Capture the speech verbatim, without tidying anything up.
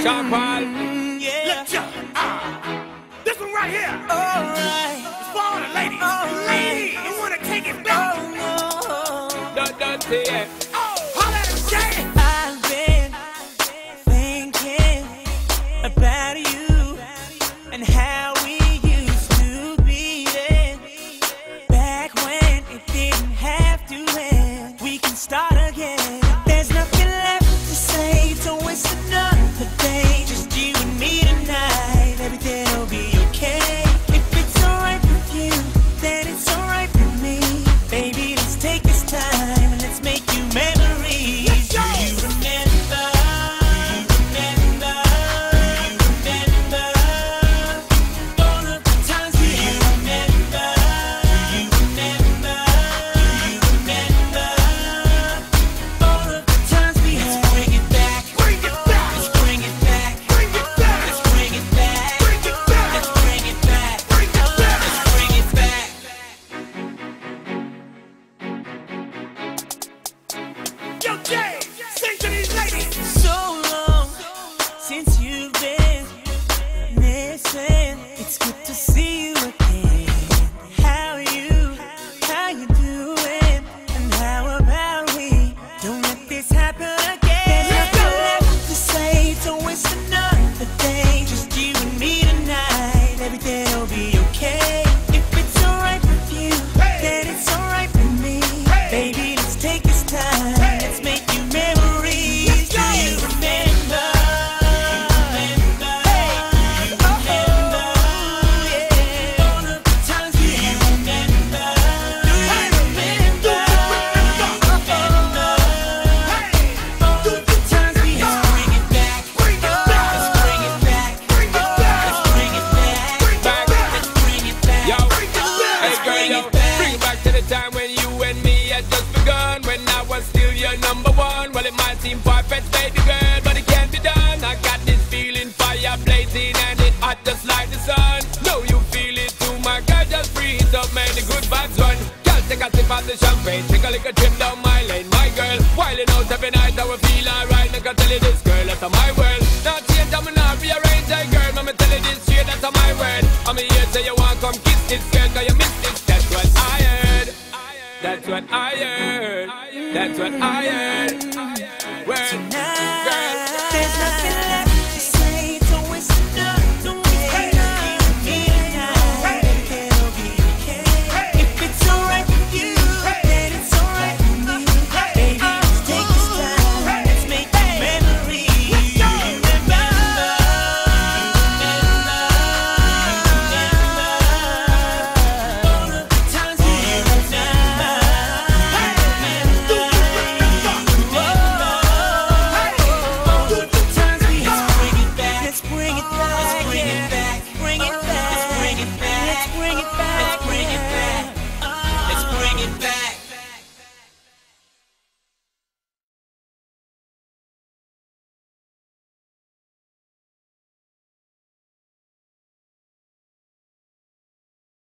Sharpal. Yeah. Let's go. Ah. This one right here. Alright. It's for all the ladies. Alright. Ladies, you wanna take it back? Oh no. Don't, don't say it. Oh, holla at him, Jay. I've been thinking about you and how we used to be then. Back when it didn't have to end. We can start again. There's nothing left to say. Don't waste another day. Just you and me tonight. Everything will be okay. If it's alright with you, then it's alright with me. Baby, let's take this time and let's make you memories. Let's go. Do you remember? Do you remember? Do you remember all of the times we had? Do you remember? Do you remember? Do you remember all of the times we had? Let's bring it back. Bring it back. Let's bring it back. Bring it back. Let's bring it back. Bring it back. Let's bring it back. Bring it back. Let's bring it back. Yo, Jay, sing to these ladies. So long since you've been missing. It's good to see you again. How you, how you doing? And how about we don't let this happen again? Let's go. Nothing left to say. Don't waste another day. Just you and me tonight. Everything will be okay. If it's alright with you, Hey. then it's alright with me. Hey. Baby, let's take this time. Hey. Let's make you memories. Let's Do go. you remember? Remember? Hey. Do you remember? Yeah. All of the times we had. Remember? Do you remember? Remember? All of the times we had. Let's bring it back. Bring it back. Let's bring it back. Bring it back. Let's bring it back. Bring it Back. back. Let's bring it back. Yo, Bring it back. hey girl, bring yo, it back. bring it back to the time when you and me had just begun. When I was still your number one. Well, it might seem perfect, baby girl, but it can't be done. I got this feeling, fire blazing, and it hot just like the sun. Know you feel it too, my girl, just breathe up, man, the good vibes run. Girl, take a sip of the champagne, take a little trip down my lane, my girl. Wilding out every night, I will feel alright. I can tell you this, girl, that's my world. Now change, I'm not rearrange, hey girl, I'ma tell you this straight, that's my word. I'm here, say you want come kiss this girl, cause you miss this. That's what I heard. That's what I heard. That's what I heard. Word, girl. There's nothing left to say. Don't waste another day. You and me tonight. Everything will be okay. If it's alright with you, then it's alright with me. Baby, let's take this time. Let's make memories. Do you remember? Do you remember? All of the times we had. Let's bring it back. Let's bring it back.